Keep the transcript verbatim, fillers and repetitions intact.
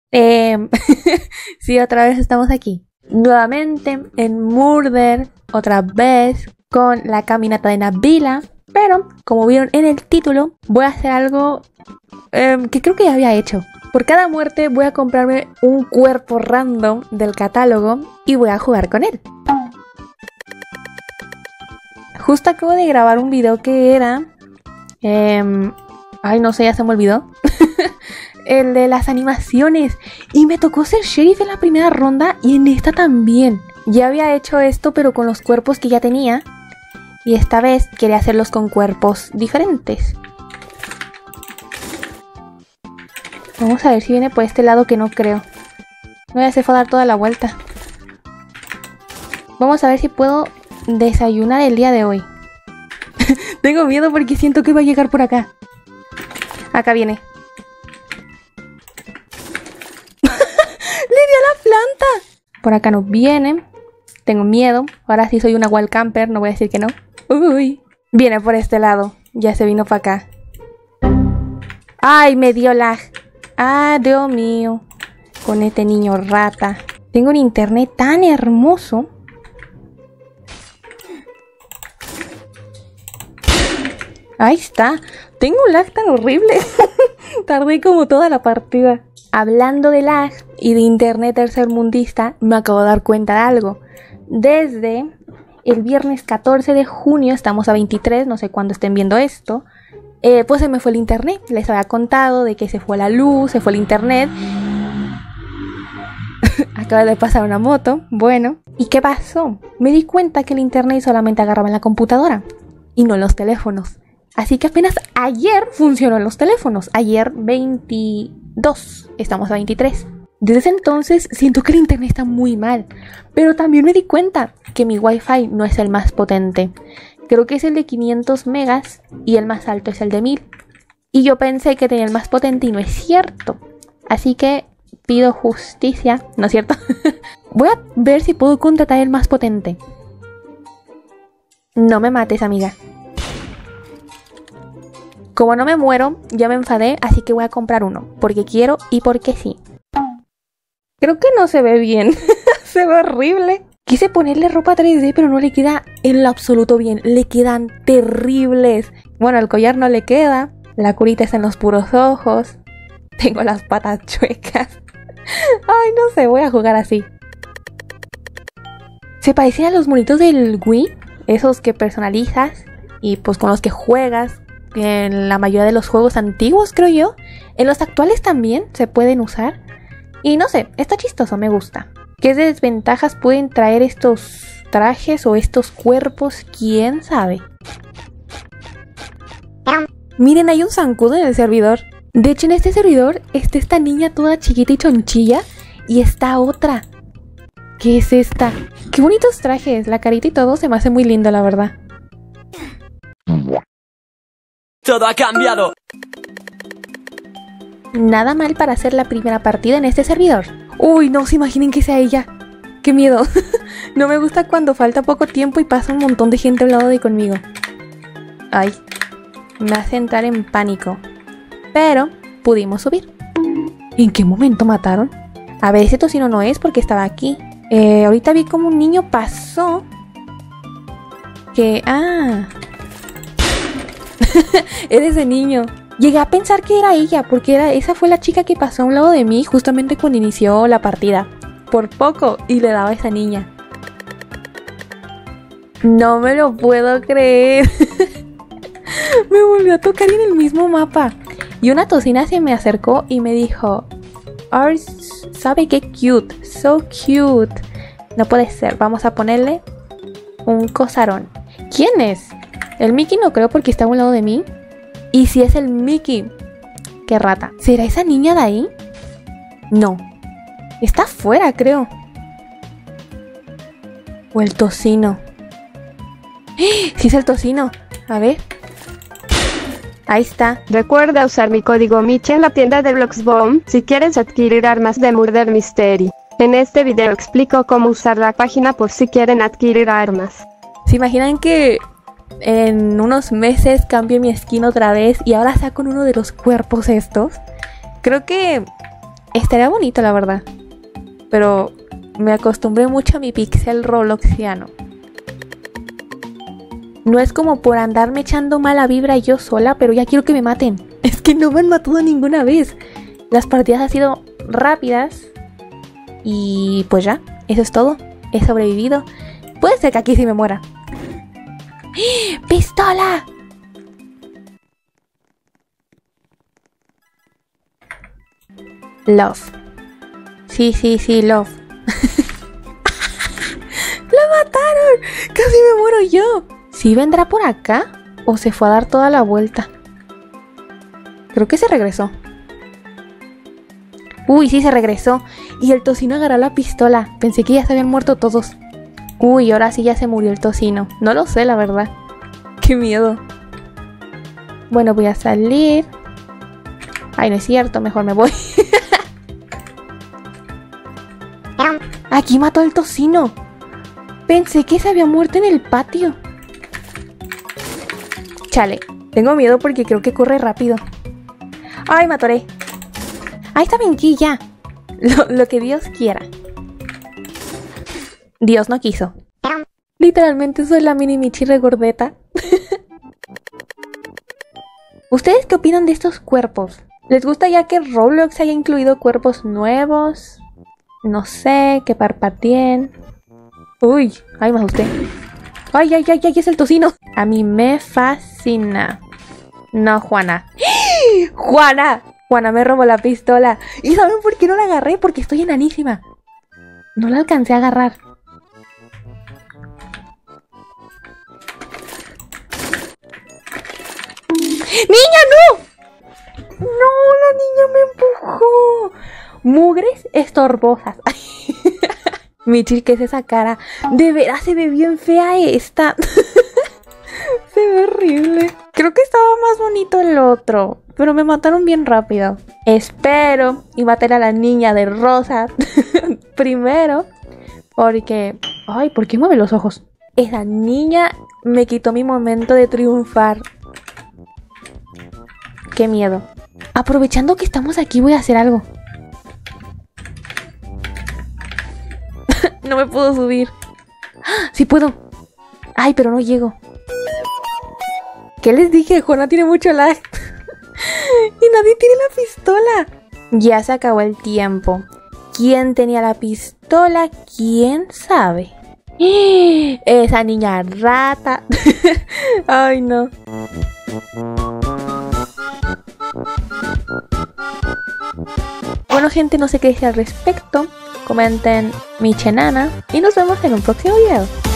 Eh, sí, otra vez estamos aquí. Nuevamente en Murder, otra vez con la caminata de Nabila. Pero, como vieron en el título, voy a hacer algo eh, que creo que ya había hecho. Por cada muerte voy a comprarme un cuerpo random del catálogo y voy a jugar con él. Justo acabo de grabar un video que era... Eh, ay, no sé, ya se me olvidó. El de las animaciones. Y me tocó ser sheriff en la primera ronda y en esta también. Ya había hecho esto pero con los cuerpos que ya tenía. Y esta vez quería hacerlos con cuerpos diferentes. Vamos a ver si viene por este lado, que no creo. No ya se fue a dar toda la vuelta. Vamos a ver si puedo desayunar el día de hoy. Tengo miedo porque siento que va a llegar por acá. Acá viene. ¡Le dio a la planta! Por acá no viene. Tengo miedo. Ahora sí soy una wall camper, no voy a decir que no. Uy. Viene por este lado. Ya se vino para acá. ¡Ay, me dio lag! ¡Ah, Dios mío! Con este niño rata. Tengo un internet tan hermoso. Ahí está. Tengo un lag tan horrible. Tardé como toda la partida. Hablando de lag y de internet tercermundista, me acabo de dar cuenta de algo. Desde el viernes catorce de junio, estamos a veintitrés, no sé cuándo estén viendo esto, eh, pues se me fue el internet. Les había contado de que se fue la luz, se fue el internet. Acaba de pasar una moto. Bueno, ¿y qué pasó? Me di cuenta que el internet solamente agarraba en la computadora y no en los teléfonos. Así que apenas ayer funcionó en los teléfonos. Ayer veintidós, estamos a veintitrés. Desde ese entonces siento que el internet está muy mal. Pero también me di cuenta que mi wifi no es el más potente. Creo que es el de quinientos megas y el más alto es el de mil. Y yo pensé que tenía el más potente y no es cierto. Así que pido justicia, ¿no es cierto? Voy a ver si puedo contratar el más potente. No me mates, amiga. Como no me muero, ya me enfadé, así que voy a comprar uno. Porque quiero y porque sí. Creo que no se ve bien. Se ve horrible. Quise ponerle ropa tres D, pero no le queda en lo absoluto bien. Le quedan terribles. Bueno, el collar no le queda. La curita está en los puros ojos. Tengo las patas chuecas. Ay, no sé, voy a jugar así. Se parecen a los monitos del Wii. Esos que personalizas y pues con los que juegas. En la mayoría de los juegos antiguos, creo yo. En los actuales también se pueden usar. Y no sé, está chistoso, me gusta. ¿Qué desventajas pueden traer estos trajes o estos cuerpos? ¿Quién sabe? Miren, hay un zancudo en el servidor. De hecho, en este servidor está esta niña toda chiquita y chonchilla. Y está otra. ¿Qué es esta? Qué bonitos trajes. La carita y todo se me hace muy lindo, la verdad. Todo ha cambiado. Nada mal para hacer la primera partida en este servidor. Uy, no se imaginen que sea ella. Qué miedo. No me gusta cuando falta poco tiempo y pasa un montón de gente al lado de conmigo. Ay, me hace entrar en pánico. Pero pudimos subir. ¿En qué momento mataron? A ver, ese tocino no es porque estaba aquí. Eh, ahorita vi como un niño pasó. Que... Ah... Es ese niño. Llegué a pensar que era ella, porque era, esa fue la chica que pasó a un lado de mí justamente cuando inició la partida. Por poco, y le daba a esa niña. No me lo puedo creer. Me volvió a tocar en el mismo mapa. Y una tocina se me acercó y me dijo: Ars, ¿sabe qué cute? So cute. No puede ser, vamos a ponerle un cosarón. ¿Quién es? El Mickey no creo porque está a un lado de mí. Y si es el Mickey, qué rata. ¿Será esa niña de ahí? No. Está afuera, creo. O el tocino. ¡Eh! Sí es el tocino. A ver. Ahí está. Recuerda usar mi código Michi en la tienda de Bloxbomb si quieres adquirir armas de Murder Mystery. En este video explico cómo usar la página por si quieren adquirir armas. ¿Se imaginan que en unos meses cambio mi skin otra vez y ahora saco uno de los cuerpos estos? Creo que Estaría bonito, la verdad. Pero me acostumbré mucho a mi pixel robloxiano. No es como por andarme echando mala vibra yo sola, pero ya quiero que me maten. Es que no me han matado ninguna vez. Las partidas han sido rápidas. Y pues ya, eso es todo. He sobrevivido. Puede ser que aquí sí me muera. ¡Pistola! Love. Sí, sí, sí, Love. ¡La mataron! ¡Casi me muero yo! ¿Sí vendrá por acá? ¿O se fue a dar toda la vuelta? Creo que se regresó. Uy, sí se regresó. Y el tocino agarró la pistola. Pensé que ya se habían muerto todos. Uy, ahora sí ya se murió el tocino. No lo sé, la verdad. ¡Qué miedo! Bueno, voy a salir. Ay, no es cierto. Mejor me voy. Aquí mató el tocino. Pensé que se había muerto en el patio. Chale, tengo miedo porque creo que corre rápido. Ay, me atoré. Ahí está Pinky ya. Lo, lo que Dios quiera. Dios no quiso. Literalmente soy la mini Michi regordeta. ¿Ustedes qué opinan de estos cuerpos? ¿Les gusta ya que Roblox haya incluido cuerpos nuevos? No sé, que parpateen. Uy, ay, me asusté. Ay, ay, ay, ay, es el tocino. A mí me fascina. No, Juana. ¡Juana! Juana me robó la pistola. ¿Y saben por qué no la agarré? Porque estoy enanísima. No la alcancé a agarrar. ¡Niña, no! ¡No, la niña me empujó! Mugres estorbosas. Michi, ¿qué es esa cara? De veras se ve bien fea esta. Se ve horrible. Creo que estaba más bonito el otro, pero me mataron bien rápido. Espero y matar a la niña de rosa primero, porque... Ay, ¿por qué mueve los ojos? Esa niña me quitó mi momento de triunfar. Qué miedo. Aprovechando que estamos aquí, voy a hacer algo. No me puedo subir. ¡Ah! Sí puedo. Ay, pero no llego. ¿Qué les dije? Juana tiene mucho lag. Y nadie tiene la pistola. Ya se acabó el tiempo. ¿Quién tenía la pistola? ¿Quién sabe? Esa niña rata. Ay, no. Bueno, gente, no sé qué decir al respecto. Comenten Michi Enana y nos vemos en un próximo video.